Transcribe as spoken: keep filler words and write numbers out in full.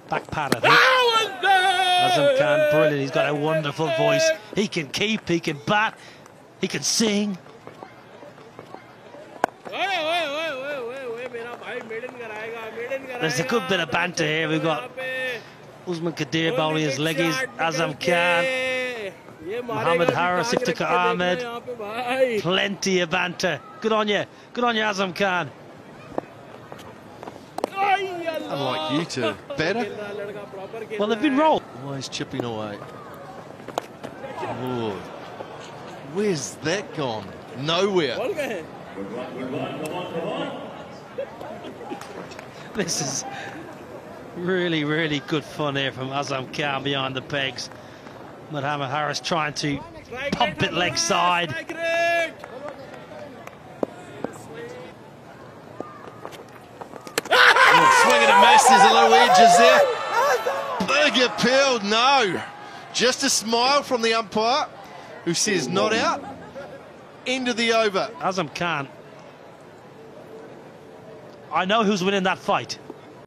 Back pad, I think. Azam Khan, brilliant. He's got a wonderful voice. He can keep, he can bat, he can sing. There's a good bit of banter here. We've got Usman Kadir bowling his leggies, Azam Khan, Mohammad Harris, Iftikhar Ahmed. Plenty of banter. Good on you. Good on you, Azam Khan. Unlike you two. Better? Well, they've been rolled. Always chipping away. Oh, where's that gone? Nowhere. This is really, really good fun here from Azam Khan behind the pegs. Mohammad Harris trying to pump it leg side. Oh, swinging and miss, there's a little edges there. Big appeal, no. Just a smile from the umpire, who says not out. End of the over. Azam Khan, I know who's winning that fight.